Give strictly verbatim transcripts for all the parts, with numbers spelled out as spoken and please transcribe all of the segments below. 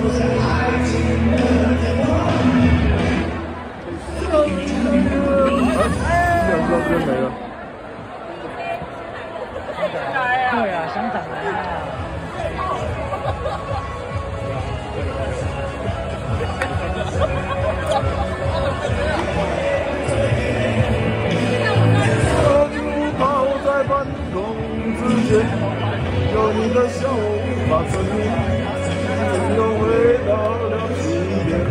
没了。 对啊，香港来了。 泡在半空之间，有你的笑无法证明，又回到了起点。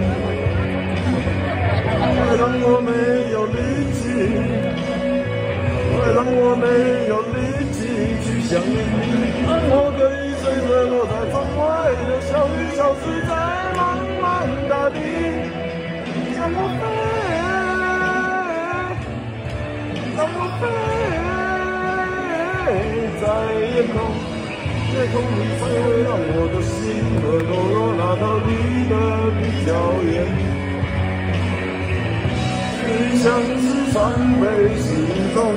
快让我没有力气，快让我没有力气去想你，让我可以随着落在窗外的小雨，消失在茫茫大地，让我飞，让我飞在夜空，夜空里才会让我的心和柔弱那道离得比较远。像是常被心中